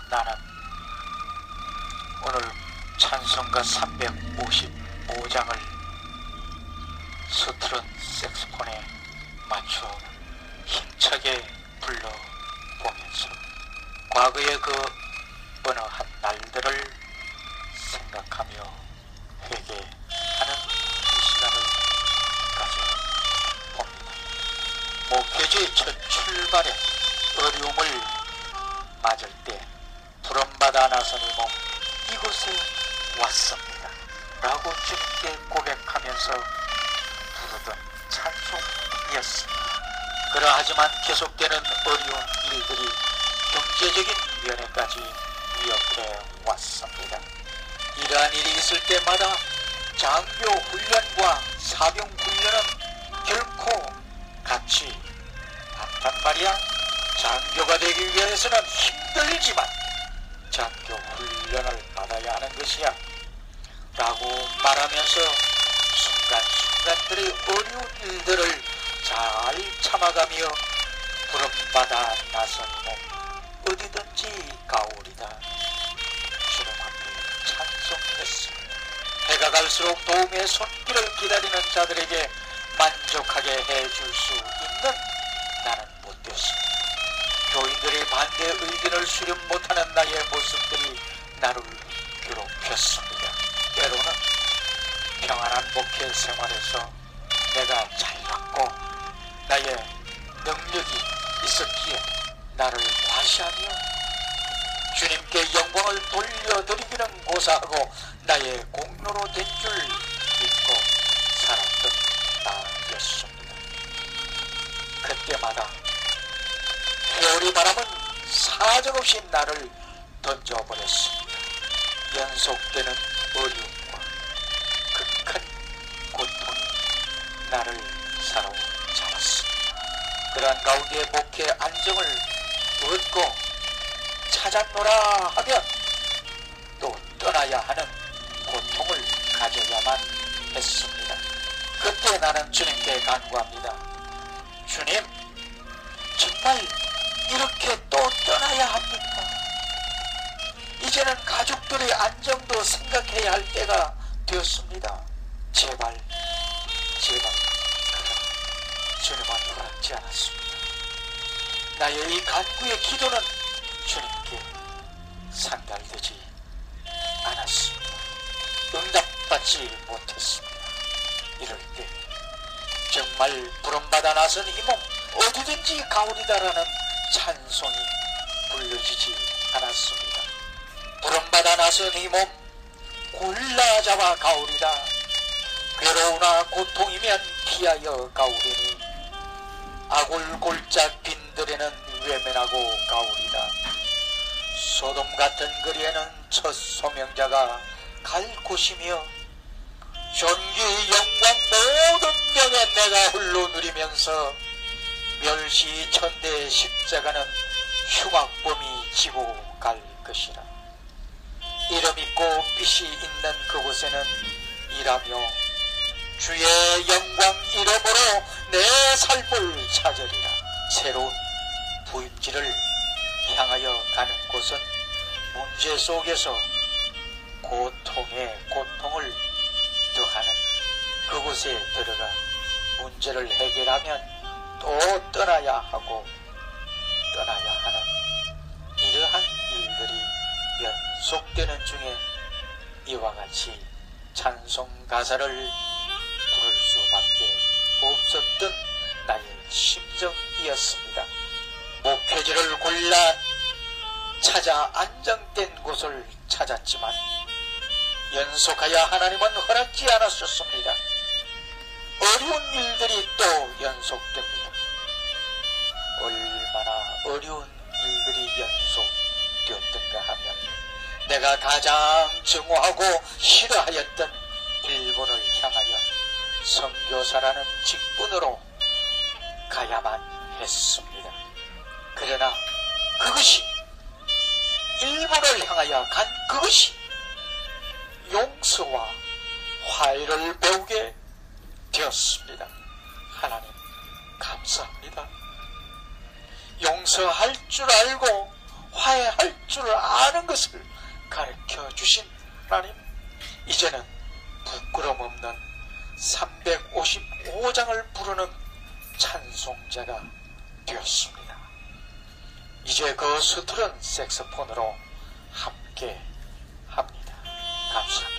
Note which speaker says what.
Speaker 1: 나는 오늘 찬송가 355장을 서투른 색소폰에 맞춰 힘차게 불러보면서 과거의 그 어느 한 날들을 생각하며 회개하는 이 시간을 가져봅니다. 목회지의 첫 출발에 어려움을 맞을 때 부름받아 나선 이 몸 이곳에 왔습니다 라고 주님께 고백하면서 부르던 찬송이었습니다. 그러하지만 계속되는 어려운 일들이 경제적인 면에까지 위협해 왔습니다. 이러한 일이 있을 때마다 장교 훈련과 사병 훈련은 결코 같이 않단 말이야. 장교가 되기 위해서는 힘들지만 장교 훈련을 받아야 하는 것이야 라고 말하면서 순간순간들의 어려운 일들을 잘 참아가며 부름받아 나선 몸 어디든지 가오리다 주님 앞에 찬송했습니다. 해가 갈수록 도움의 손길을 기다리는 자들에게 만족하게 해줄 수 있는 나는 못 되었습니다. 교인들의 반대 의견을 수렴 못하는 나의 모습들이 나를 괴롭혔습니다. 때로는 평안한 목회 생활에서 내가 잘났고 나의 능력이 있었기에 나를 과시하며 주님께 영광을 돌려드리기는 고사하고 나의 공로로 된 줄 믿고 살았던 나였습니다. 그때마다 회오리 바람은 사정없이 나를 던져버렸습니다. 연속되는 어려움과 그 큰 고통이 나를 사로잡았습니다. 그러한 가운데 목회 안정을 얻고 찾았노라 하면 또 떠나야 하는 고통을 가져야만 했습니다. 그때 나는 주님께 간구합니다. 주님, 정말 이렇게 또 떠나야 합니까? 이제는 가족들의 안정도 생각해야 할 때가 되었습니다. 제발 주님은 허락지 않았습니다. 나의 이 간구의 기도는 주님께 상달되지 않았습니다. 응답받지 못했습니다. 이럴 때 정말 부름받아 나선 이 몸 어디든지 가오리다라는 찬송이 불려지지 않았습니다. 부름받아 나선 이 몸 골라 잡아 가오리다. 괴로우나 고통이면 피하여 가오리니 아골골짝 빈들에는 외면하고 가오리다. 소돔 같은 거리에는 첫 소명자가 갈 곳이며 존귀 영광 모든 명예 내가 홀로 누리면서 멸시천대의 십자가는 흉악범이 지고 갈 것이라. 이름 있고 빛이 있는 그곳에는 일하며 주의 영광 이름으로 내 삶을 찾으리라. 새로운 부입지를 향하여 가는 곳은 문제 속에서 고통에 고통을 더하는 그곳에 들어가 문제를 해결하면 또 떠나야 하고 떠나야 하는 이러한 일들이 연속되는 중에 이와 같이 찬송 가사를 부를 수밖에 없었던 나의 심정이었습니다. 목회지를 골라 찾아 안정된 곳을 찾았지만 연속하여 하나님은 허락지 않았었습니다. 어려운 일들이 또 연속됩니다. 얼마나 어려운 일들이 연속되었던가 하면 내가 가장 증오하고 싫어하였던 일본을 향하여 선교사라는 직분으로 가야만 했습니다. 그러나 그것이 일본을 향하여 간 그것이 용서와 화해를 배우게 되었습니다. 하나님 감사합니다. 용서할 줄 알고 화해할 줄 아는 것을 가르쳐 주신 하나님, 이제는 부끄럼 없는 355장을 부르는 찬송자가 되었습니다. 이제 그 서투른 색소폰으로 함께 합니다. 감사합니다.